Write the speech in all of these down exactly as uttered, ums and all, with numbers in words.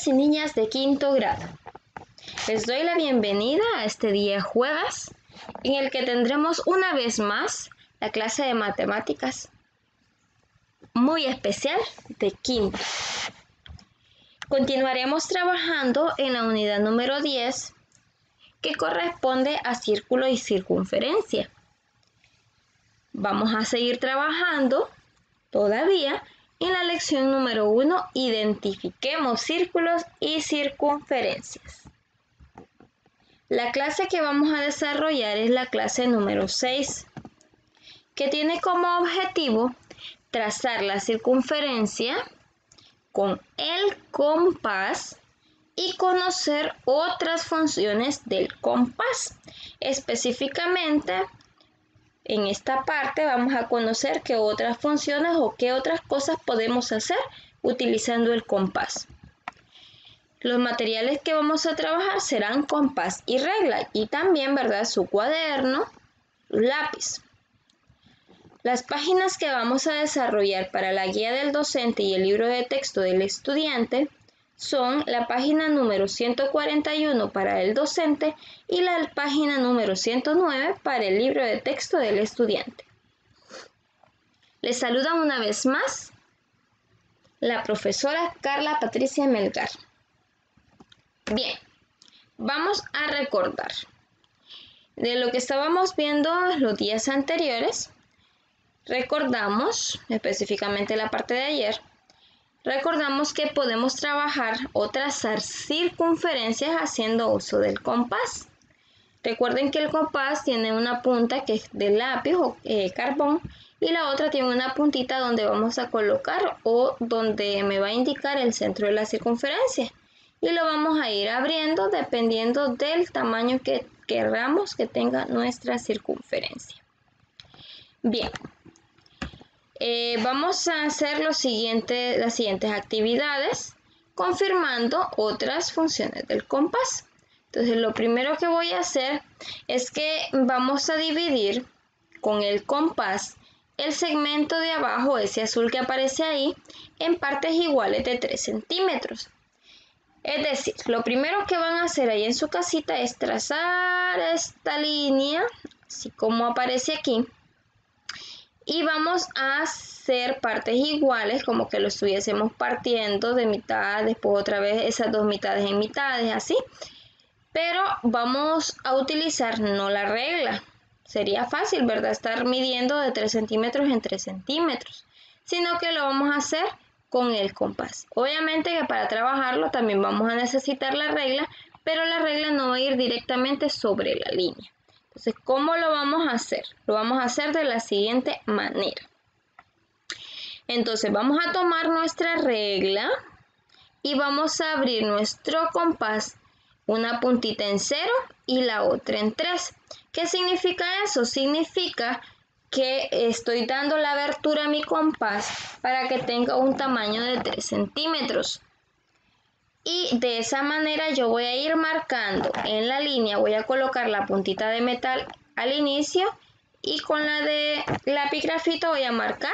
niños y niñas de quinto grado. Les doy la bienvenida a este día jueves, en el que tendremos una vez más la clase de matemáticas muy especial de quinto. Continuaremos trabajando en la unidad número diez, que corresponde a círculo y circunferencia. Vamos a seguir trabajando todavía en la lección número uno, identifiquemos círculos y circunferencias. La clase que vamos a desarrollar es la clase número seis, que tiene como objetivo trazar la circunferencia con el compás y conocer otras funciones del compás. Específicamente, en esta parte vamos a conocer qué otras funciones o qué otras cosas podemos hacer utilizando el compás. Los materiales que vamos a trabajar serán compás y regla y también, ¿verdad?, su cuaderno, lápiz. Las páginas que vamos a desarrollar para la guía del docente y el libro de texto del estudiante son la página número ciento cuarenta y uno para el docente y la página número ciento nueve para el libro de texto del estudiante. Les saluda una vez más la profesora Carla Patricia Melgar. Bien, vamos a recordar de lo que estábamos viendo los días anteriores. Recordamos, específicamente la parte de ayer, recordamos que podemos trabajar o trazar circunferencias haciendo uso del compás. Recuerden que el compás tiene una punta que es de lápiz o eh, carbón y la otra tiene una puntita donde vamos a colocar o donde me va a indicar el centro de la circunferencia. Y lo vamos a ir abriendo dependiendo del tamaño que queramos que tenga nuestra circunferencia. Bien. Eh, vamos a hacer lo siguiente, las siguientes actividades, confirmando otras funciones del compás. Entonces, lo primero que voy a hacer es que vamos a dividir con el compás el segmento de abajo, ese azul que aparece ahí, en partes iguales de tres centímetros. Es decir, lo primero que van a hacer ahí en su casita es trazar esta línea, así como aparece aquí. Y vamos a hacer partes iguales, como que lo estuviésemos partiendo de mitad, después otra vez esas dos mitades en mitades, así. Pero vamos a utilizar no la regla. Sería fácil, ¿verdad?, estar midiendo de tres centímetros en tres centímetros. Sino que lo vamos a hacer con el compás. Obviamente que para trabajarlo también vamos a necesitar la regla, pero la regla no va a ir directamente sobre la línea. Entonces, ¿cómo lo vamos a hacer? Lo vamos a hacer de la siguiente manera. Entonces, vamos a tomar nuestra regla y vamos a abrir nuestro compás, una puntita en cero y la otra en tres. ¿Qué significa eso? Significa que estoy dando la abertura a mi compás para que tenga un tamaño de tres centímetros. Y de esa manera yo voy a ir marcando en la línea, voy a colocar la puntita de metal al inicio y con la de lápiz grafito voy a marcar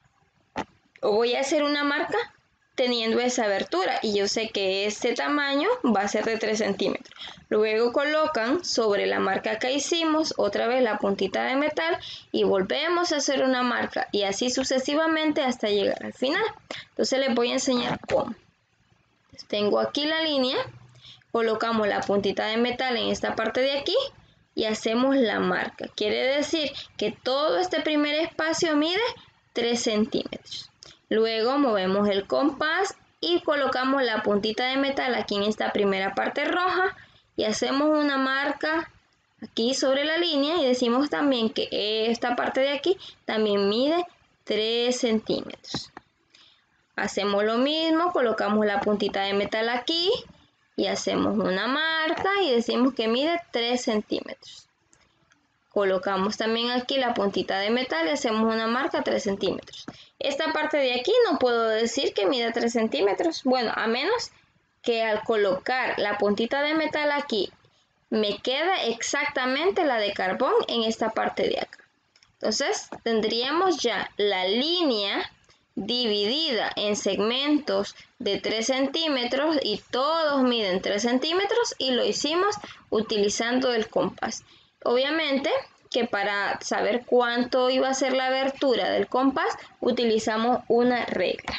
o voy a hacer una marca teniendo esa abertura y yo sé que este tamaño va a ser de tres centímetros. Luego colocan sobre la marca que hicimos otra vez la puntita de metal y volvemos a hacer una marca y así sucesivamente hasta llegar al final. Entonces les voy a enseñar cómo. Tengo aquí la línea, colocamos la puntita de metal en esta parte de aquí y hacemos la marca. Quiere decir que todo este primer espacio mide tres centímetros. Luego movemos el compás y colocamos la puntita de metal aquí en esta primera parte roja y hacemos una marca aquí sobre la línea y decimos también que esta parte de aquí también mide tres centímetros. Hacemos lo mismo, colocamos la puntita de metal aquí y hacemos una marca y decimos que mide tres centímetros. Colocamos también aquí la puntita de metal y hacemos una marca tres centímetros. Esta parte de aquí no puedo decir que mida tres centímetros. Bueno, a menos que al colocar la puntita de metal aquí me queda exactamente la de carbón en esta parte de acá. Entonces tendríamos ya la línea dividida en segmentos de tres centímetros y todos miden tres centímetros y lo hicimos utilizando el compás. Obviamente que para saber cuánto iba a ser la abertura del compás utilizamos una regla.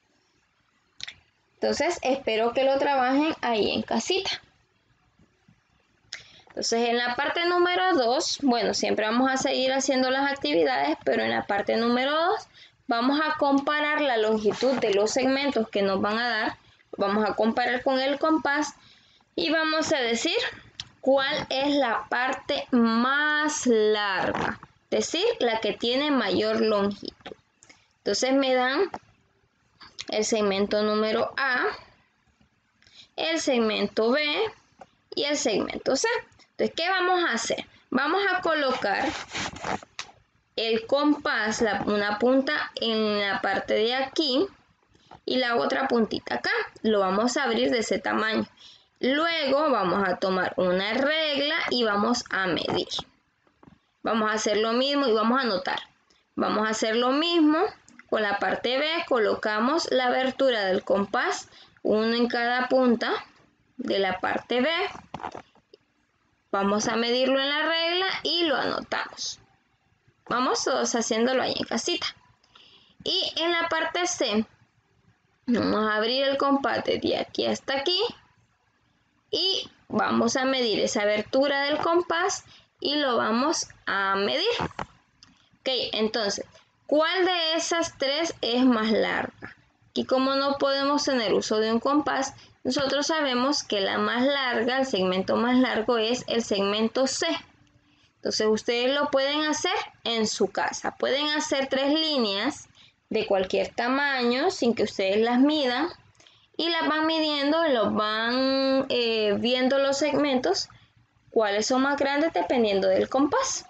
Entonces espero que lo trabajen ahí en casita. Entonces en la parte número dos, bueno, siempre vamos a seguir haciendo las actividades, pero en la parte número dos vamos a comparar la longitud de los segmentos que nos van a dar, vamos a comparar con el compás y vamos a decir cuál es la parte más larga, es decir, la que tiene mayor longitud. Entonces me dan el segmento número A, el segmento B y el segmento C. Entonces, ¿qué vamos a hacer? Vamos a colocar el compás, la, una punta en la parte de aquí y la otra puntita acá. Lo vamos a abrir de ese tamaño. Luego vamos a tomar una regla y vamos a medir. Vamos a hacer lo mismo y vamos a anotar. Vamos a hacer lo mismo con la parte B. Colocamos la abertura del compás, uno en cada punta de la parte B. Vamos a medirlo en la regla y lo anotamos. Vamos todos haciéndolo ahí en casita. Y en la parte C, vamos a abrir el compás de aquí hasta aquí. Y vamos a medir esa abertura del compás y lo vamos a medir. Ok, entonces, ¿cuál de esas tres es más larga? Y como no podemos tener uso de un compás, nosotros sabemos que la más larga, el segmento más largo es el segmento C. Entonces ustedes lo pueden hacer en su casa. Pueden hacer tres líneas de cualquier tamaño sin que ustedes las midan y las van midiendo, los van eh, viendo los segmentos, cuáles son más grandes dependiendo del compás.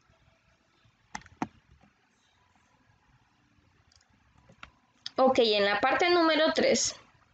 Ok, en la parte número tres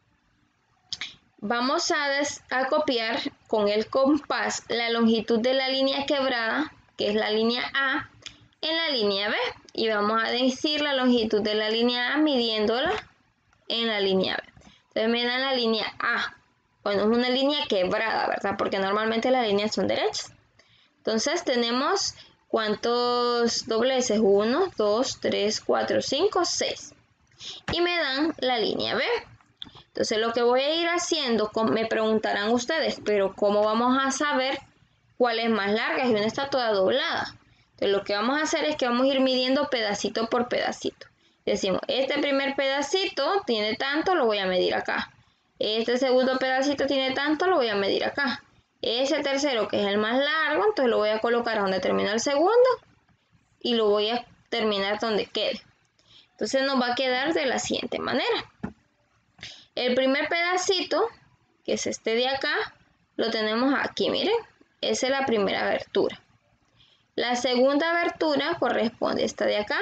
vamos a, a copiar con el compás la longitud de la línea quebrada, que es la línea A, en la línea B. Y vamos a decir la longitud de la línea A midiéndola en la línea B. Entonces me dan la línea A. Bueno, es una línea quebrada, ¿verdad? Porque normalmente las líneas son derechas. Entonces tenemos ¿cuántos dobleces? uno, dos, tres, cuatro, cinco, seis. Y me dan la línea B. Entonces lo que voy a ir haciendo, me preguntarán ustedes, pero ¿cómo vamos a saber cuál es más larga? Si una está toda doblada. Entonces lo que vamos a hacer es que vamos a ir midiendo pedacito por pedacito. Decimos, este primer pedacito tiene tanto, lo voy a medir acá. Este segundo pedacito tiene tanto, lo voy a medir acá. Ese tercero, que es el más largo, entonces lo voy a colocar donde termina el segundo y lo voy a terminar donde quede. Entonces nos va a quedar de la siguiente manera. El primer pedacito, que es este de acá, lo tenemos aquí, miren. Esa es la primera abertura. La segunda abertura corresponde a esta de acá.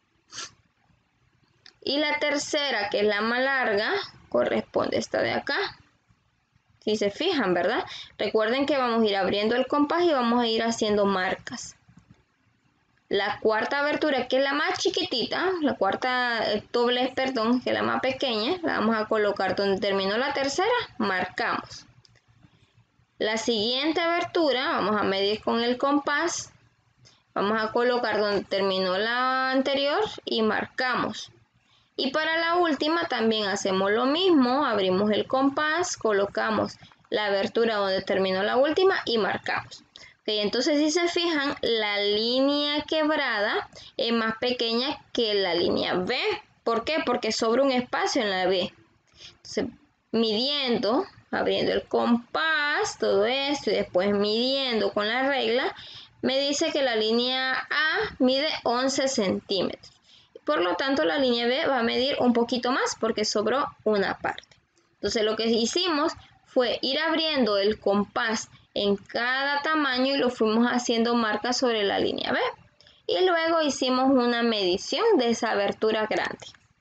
Y la tercera, que es la más larga, corresponde a esta de acá. Si se fijan, ¿verdad? Recuerden que vamos a ir abriendo el compás y vamos a ir haciendo marcas. La cuarta abertura, que es la más chiquitita, la cuarta doblez, perdón, que es la más pequeña, la vamos a colocar donde terminó la tercera, marcamos. La siguiente abertura, vamos a medir con el compás, vamos a colocar donde terminó la anterior y marcamos. Y para la última también hacemos lo mismo, abrimos el compás, colocamos la abertura donde terminó la última y marcamos. Okay, entonces si se fijan, la línea quebrada es más pequeña que la línea B. ¿Por qué? Porque sobra un espacio en la B. Entonces, midiendo, abriendo el compás, todo esto, y después midiendo con la regla, me dice que la línea A mide once centímetros. Por lo tanto, la línea B va a medir un poquito más porque sobró una parte. Entonces, lo que hicimos fue ir abriendo el compás en cada tamaño y lo fuimos haciendo marcas sobre la línea B. Y luego hicimos una medición de esa abertura grande.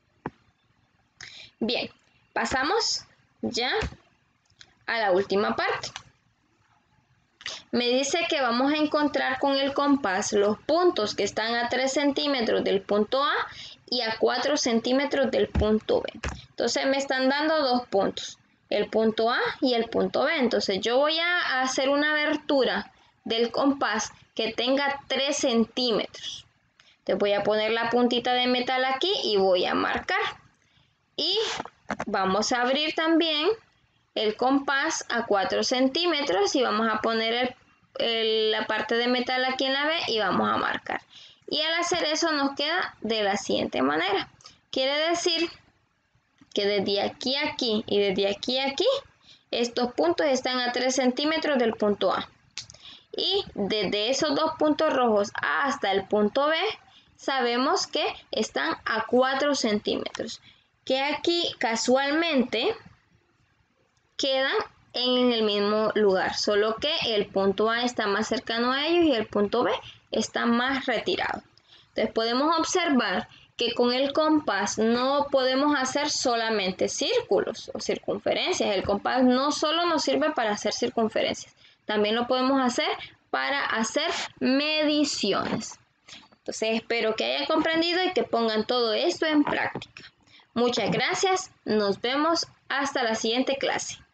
Bien, pasamos ya a la última parte. me dice que vamos a encontrar con el compás los puntos que están a tres centímetros del punto A y a cuatro centímetros del punto B. Entonces me están dando dos puntos, el punto A y el punto B. Entonces yo voy a hacer una abertura del compás que tenga tres centímetros. Entonces voy a poner la puntita de metal aquí y voy a marcar. Y vamos a abrir también el compás a cuatro centímetros y vamos a poner el, el, la parte de metal aquí en la B y vamos a marcar. Y al hacer eso nos queda de la siguiente manera. Quiere decir que desde aquí a aquí y desde aquí a aquí, estos puntos están a tres centímetros del punto A. Y desde esos dos puntos rojos hasta el punto B, sabemos que están a cuatro centímetros. Que aquí casualmente quedan en el mismo lugar, solo que el punto A está más cercano a ellos y el punto B está más retirado. Entonces podemos observar que con el compás no podemos hacer solamente círculos o circunferencias. El compás no solo nos sirve para hacer circunferencias, también lo podemos hacer para hacer mediciones. Entonces espero que hayan comprendido y que pongan todo esto en práctica. Muchas gracias, nos vemos hasta la siguiente clase.